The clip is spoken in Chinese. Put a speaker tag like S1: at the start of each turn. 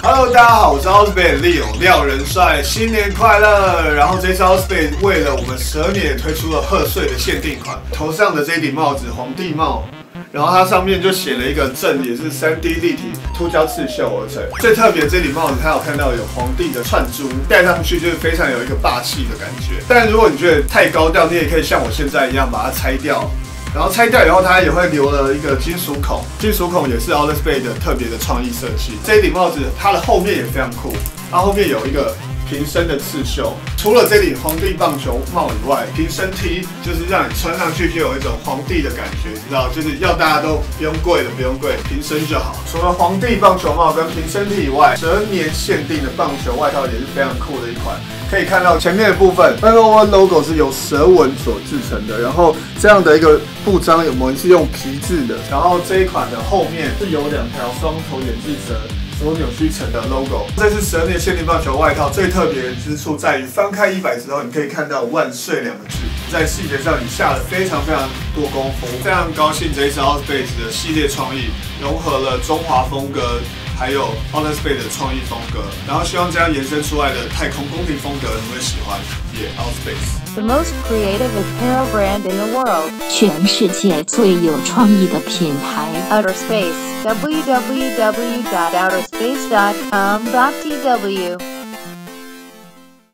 S1: Hello， 大家好，我是 Ausbay 利勇廖仁帅，新年快乐！然后这次 Ausbay 为了我们12年推出了贺岁的限定款，头上的这顶帽子皇帝帽。 然后它上面就写了一个正，也是3D 立体凸胶刺绣而成。最特别这顶帽子，它有看到有皇帝的串珠，戴上去就是非常有一个霸气的感觉。但如果你觉得太高调，你也可以像我现在一样把它拆掉。然后拆掉以后，它也会留了一个金属孔，金属孔也是 Ausbay 的特别的创意设计。这顶帽子它的后面也非常酷，它后面有一个 瓶身的刺绣，除了这顶皇帝棒球帽以外，瓶身 T 就是让你穿上去就有一种皇帝的感觉，你知道，就是要大家都不用贵的，不用贵，瓶身就好。除了皇帝棒球帽跟瓶身 T 以外，12年限定的棒球外套也是非常酷的一款。可以看到前面的部分 ，NO1 logo 是由蛇纹所制成的，然后这样的一个布章，我们是用皮质的，然后这一款的后面是有2条双头眼镜蛇 所扭曲成的 logo， 这是12年限定棒球外套最特别的之处在于，翻开100之后，你可以看到万岁2个字，在细节上你下了非常多功夫。非常高兴这一次 Ausbay 的系列创意融合了中华风格，还有 Ausbay 的创意风格，然后希望这样延伸出来的太空宫廷风格你会喜欢，也 Ausbay。The
S2: most creative apparel brand in the world，
S3: 全世界最有创意的品牌
S2: Outer Space， www.outerspace.com.tw